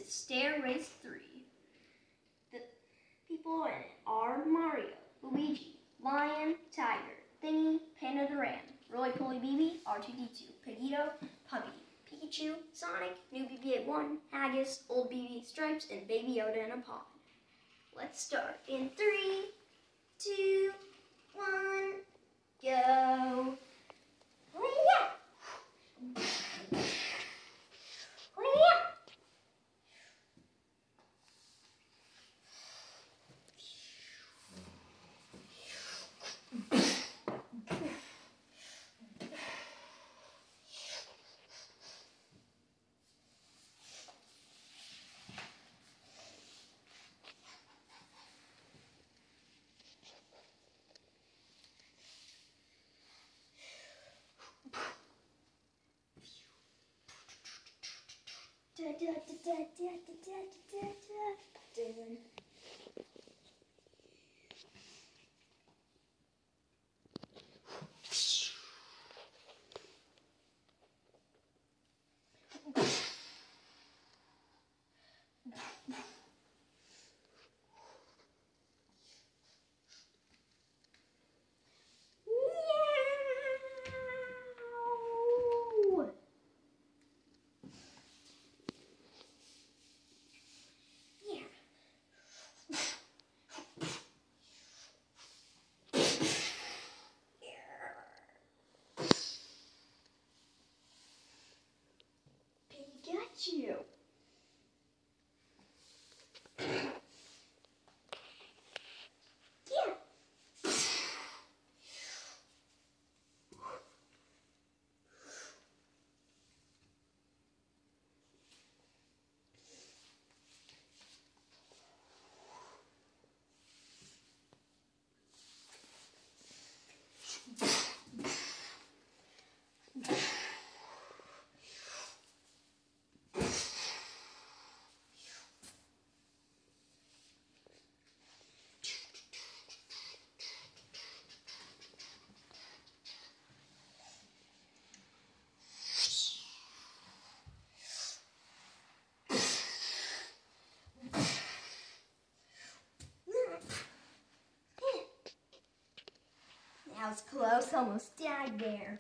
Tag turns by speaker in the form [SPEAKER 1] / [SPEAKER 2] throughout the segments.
[SPEAKER 1] Stair Race 3. The people in it are Mario, Luigi, Lion, Tiger, Thingy, Panda the Ram, Roly-Poly BB, R2-D2, Pegito, Puggy, Pikachu, Sonic, new BB-8-1, Haggis, old BB, Stripes, and Baby Yoda in a pod. Let's start in 3, 2, 1, go! You. That was close, almost died there.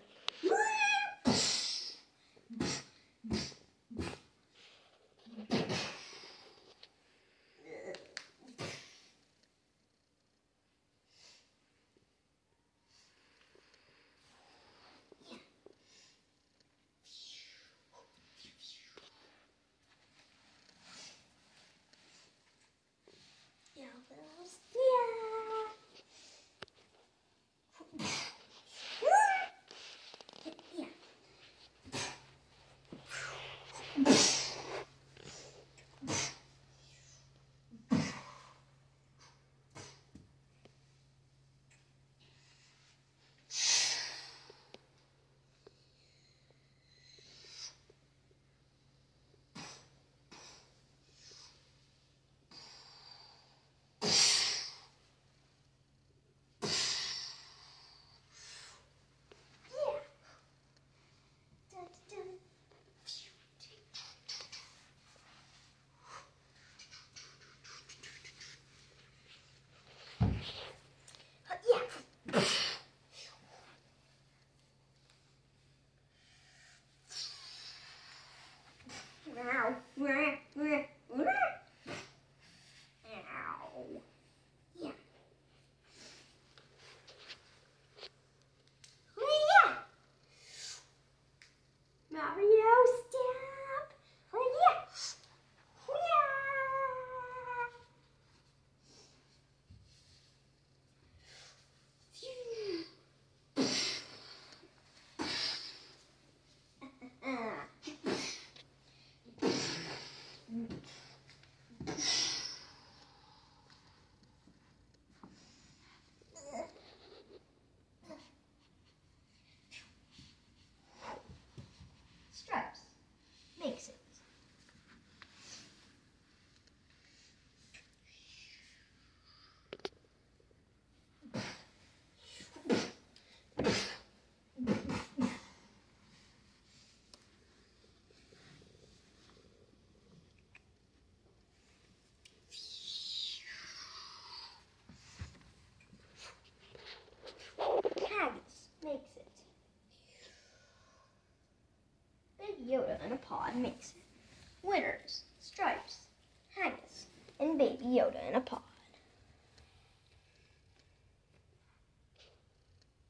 [SPEAKER 1] Yoda in a Pod makes it. Winners, Stripes, Haggis, and Baby Yoda in a Pod.